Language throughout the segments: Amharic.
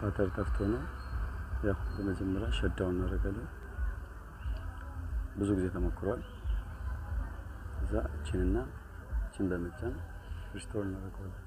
ባተር ጠፍቶ ነው ያው በመጀመሪያ ሸዳውን እናደርጋለን ብዙ ጊዜ ተሞክሯል እዛ እቺንና እቺን በመጫን ሪስቶር እናደርጋለን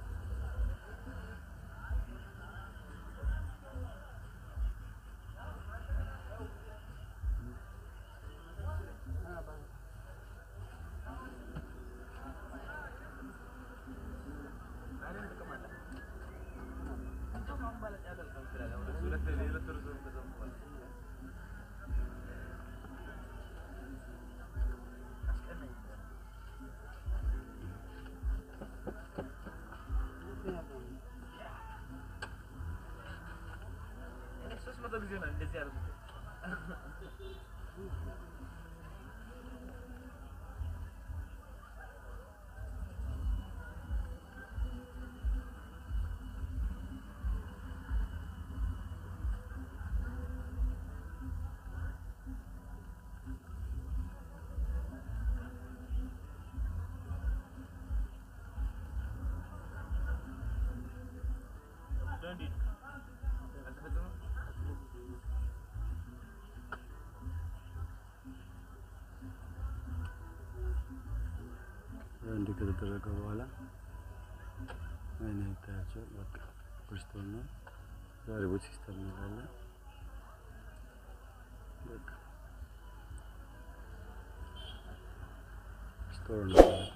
እንዴ ከተደረገ በኋላ አይኔ ታያቸው በቃ ሪስቶር ነው ዛሬ ቦት ሲስተም ይላል በቃ ሪስቶር ነው